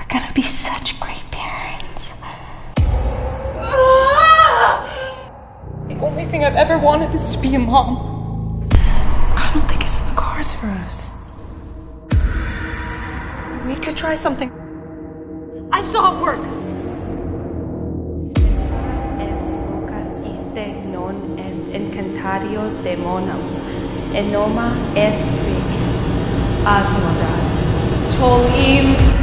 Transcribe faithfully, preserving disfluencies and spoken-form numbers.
gonna be such great parents. The only thing I've ever wanted is to be a mom. I don't think it's in the cards for us. We could try something. I saw it work. Es vocas iste non est incantatio demonum, enoma est vic. Asmodad. Tol'im